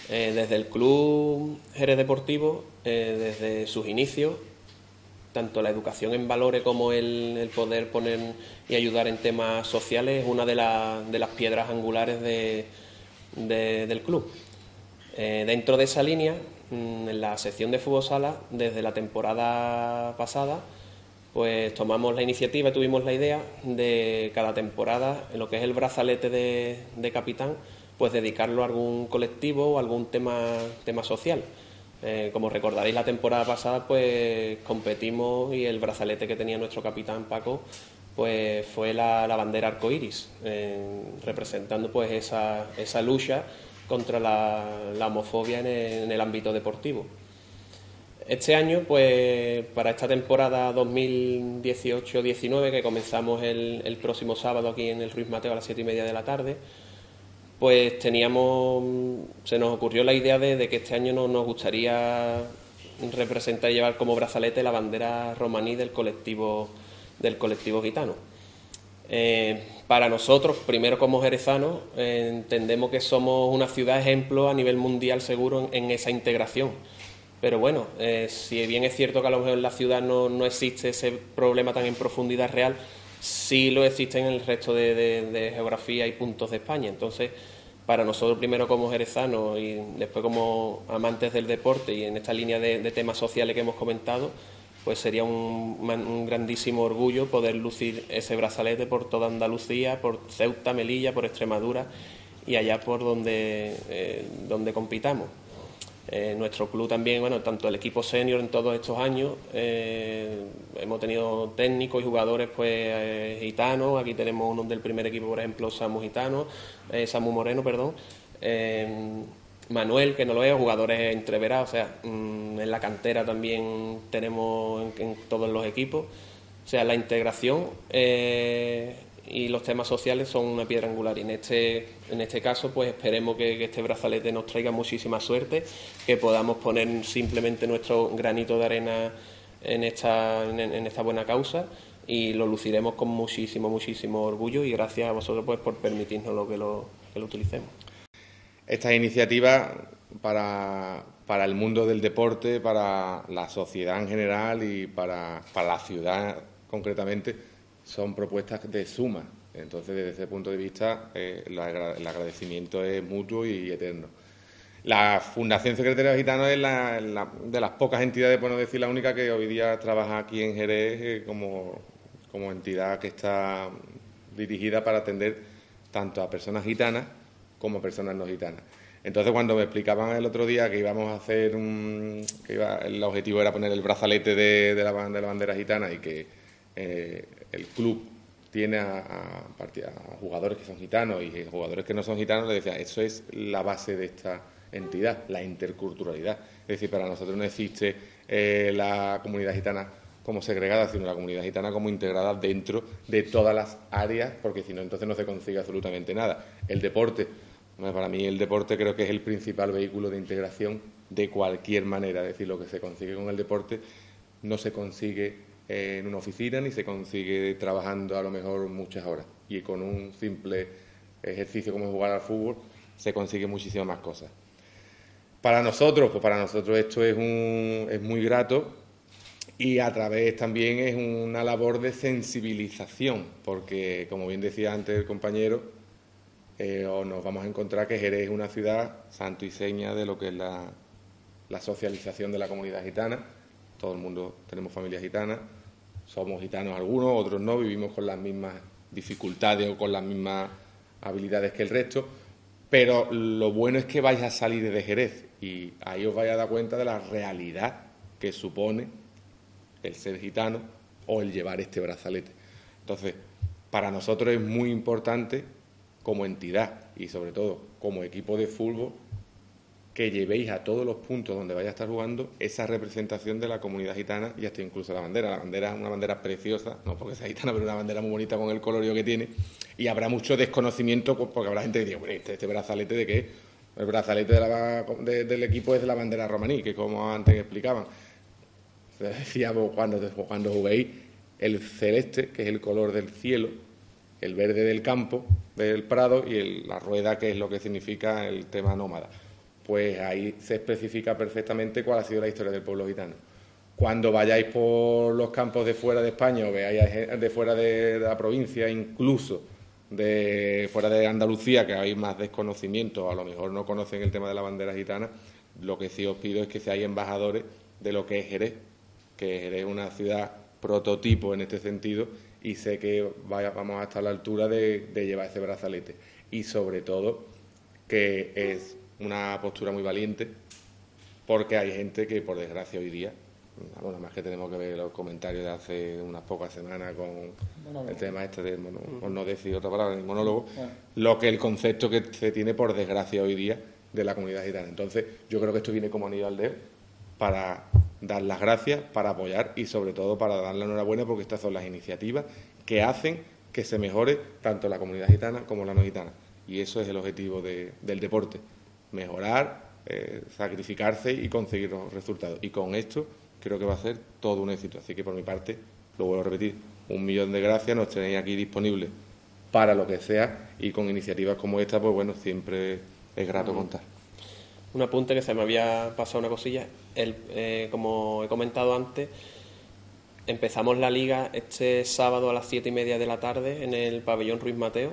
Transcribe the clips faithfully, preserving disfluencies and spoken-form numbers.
Eh, desde el Club Jerez Deportivo, eh, desde sus inicios, tanto la educación en valores como el, el poder poner y ayudar en temas sociales es una de, la, de las piedras angulares de, de, del club. Eh, dentro de esa línea, en la sección de fútbol sala, desde la temporada pasada, pues tomamos la iniciativa, tuvimos la idea de cada temporada, en lo que es el brazalete de, de capitán, pues dedicarlo a algún colectivo o algún tema, tema social. Eh, como recordaréis, la temporada pasada pues competimos y el brazalete que tenía nuestro capitán Paco pues fue la, la bandera arcoiris, eh, representando pues esa, esa lucha contra la, la homofobia en el, en el ámbito deportivo. Este año, pues para esta temporada dos mil dieciocho diecinueve, que comenzamos el, el próximo sábado aquí en el Ruiz Mateo a las siete y media de la tarde, pues teníamos, se nos ocurrió la idea de, de que este año no, nos gustaría representar y llevar como brazalete la bandera romaní del colectivo, del colectivo gitano. Eh, para nosotros, primero como jerezanos, eh, entendemos que somos una ciudad ejemplo a nivel mundial seguro en, en esa integración. Pero bueno, eh, si bien es cierto que a lo mejor en la ciudad no, no existe ese problema tan en profundidad real, sí lo existe en el resto de, de, de geografía y puntos de España. Entonces, para nosotros primero como jerezanos y después como amantes del deporte y en esta línea de, de temas sociales que hemos comentado, pues sería un, un grandísimo orgullo poder lucir ese brazalete por toda Andalucía, por Ceuta, Melilla, por Extremadura y allá por donde, eh, donde compitamos. Eh, nuestro club también, bueno, tanto el equipo senior en todos estos años, eh, hemos tenido técnicos y jugadores pues eh, gitanos. Aquí tenemos uno del primer equipo, por ejemplo, Samu Gitano, eh, Samu Moreno, perdón, eh, Manuel, que no lo es, jugadores entreverados, o sea, mmm, en la cantera también tenemos en, en todos los equipos. O sea, la integración eh, y los temas sociales son una piedra angular y en este, en este caso pues esperemos que, que este brazalete nos traiga muchísima suerte, que podamos poner simplemente nuestro granito de arena en esta, en, en esta buena causa y lo luciremos con muchísimo, muchísimo orgullo y gracias a vosotros pues por permitirnos lo que lo, que lo utilicemos. Estas iniciativas para, para el mundo del deporte, para la sociedad en general y para, para la ciudad concretamente, son propuestas de suma. Entonces, desde ese punto de vista, eh, el agradecimiento es mutuo y eterno. La Fundación Secretariado Gitano es la, la, de las pocas entidades, por no decir la única, que hoy día trabaja aquí en Jerez eh, como, como entidad que está dirigida para atender tanto a personas gitanas como personas no gitanas. Entonces, cuando me explicaban el otro día que íbamos a hacer un, que iba, el objetivo era poner el brazalete de, de, la, de la bandera gitana y que eh, el club tiene a, a, a jugadores que son gitanos y jugadores que no son gitanos, le decía, eso es la base de esta entidad, la interculturalidad. Es decir, para nosotros no existe eh, la comunidad gitana como segregada, sino la comunidad gitana como integrada dentro de todas las áreas, porque si no, entonces no se consigue absolutamente nada. El deporte, para mí el deporte creo que es el principal vehículo de integración de cualquier manera. Es decir, lo que se consigue con el deporte no se consigue eh, en una oficina ni se consigue trabajando a lo mejor muchas horas. Y con un simple ejercicio como jugar al fútbol se consigue muchísimas más cosas. Para nosotros, pues para nosotros esto es, un, es muy grato. Y a través también es una labor de sensibilización, porque, como bien decía antes el compañero, eh, nos vamos a encontrar que Jerez es una ciudad santo y seña de lo que es la, la socialización de la comunidad gitana. Todo el mundo tenemos familias gitanas, somos gitanos algunos, otros no, vivimos con las mismas dificultades o con las mismas habilidades que el resto, pero lo bueno es que vais a salir de Jerez y ahí os vais a dar cuenta de la realidad que supone el ser gitano o el llevar este brazalete. Entonces, para nosotros es muy importante como entidad y sobre todo como equipo de fútbol que llevéis a todos los puntos donde vaya a estar jugando esa representación de la comunidad gitana y hasta incluso la bandera. La bandera es una bandera preciosa, no porque sea gitana, pero una bandera muy bonita con el colorio que tiene y habrá mucho desconocimiento porque habrá gente que diga, bueno, este, este brazalete de qué, el brazalete de la, de, del equipo es de la bandera romaní, que como antes explicaban. Decíamos cuando, cuando juguéis el celeste, que es el color del cielo, el verde del campo, del prado, y el, la rueda, que es lo que significa el tema nómada. pues ahí se especifica perfectamente cuál ha sido la historia del pueblo gitano. Cuando vayáis por los campos de fuera de España o veáis de fuera de la provincia, incluso de fuera de Andalucía, que hay más desconocimiento, a lo mejor no conocen el tema de la bandera gitana, lo que sí os pido es que seáis embajadores de lo que es Jerez, que Jerez es una ciudad prototipo en este sentido y sé que vaya, vamos a estar a la altura de, de llevar ese brazalete. Y sobre todo que es una postura muy valiente, porque hay gente que por desgracia hoy día, bueno, más que tenemos que ver los comentarios de hace unas pocas semanas con monólogo. El tema este del monólogo, por no decir otra palabra, el monólogo, bueno. Lo que el concepto que se tiene por desgracia hoy día de la comunidad gitana. Entonces, yo creo que esto viene como anillo al dedo para dar las gracias, para apoyar y sobre todo para dar la enhorabuena, porque estas son las iniciativas que hacen que se mejore tanto la comunidad gitana como la no gitana. Y eso es el objetivo de, del deporte, mejorar, eh, sacrificarse y conseguir los resultados. Y con esto creo que va a ser todo un éxito. Así que por mi parte, lo vuelvo a repetir, un millón de gracias, nos tenéis aquí disponibles para lo que sea y con iniciativas como esta, pues bueno, siempre es grato contar. Un apunte que se me había pasado una cosilla, el, eh, como he comentado antes, empezamos la liga este sábado a las siete y media de la tarde en el pabellón Ruiz Mateo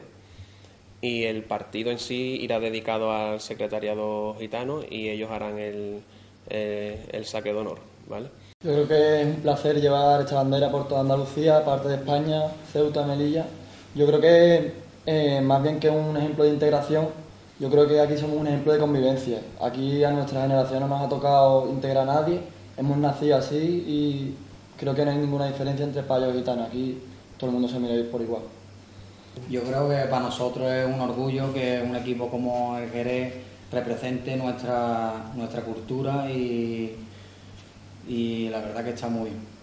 y el partido en sí irá dedicado al secretariado gitano y ellos harán el, eh, el saque de honor, ¿vale? Yo creo que es un placer llevar esta bandera por toda Andalucía, parte de España, Ceuta, Melilla. Yo creo que eh, más bien que un ejemplo de integración, yo creo que aquí somos un ejemplo de convivencia. Aquí a nuestra generación no nos ha tocado integrar a nadie, hemos nacido así y creo que no hay ninguna diferencia entre payos y gitanos. Aquí todo el mundo se mira por igual. Yo creo que para nosotros es un orgullo que un equipo como el Jerez represente nuestra, nuestra cultura y, y la verdad que está muy bien.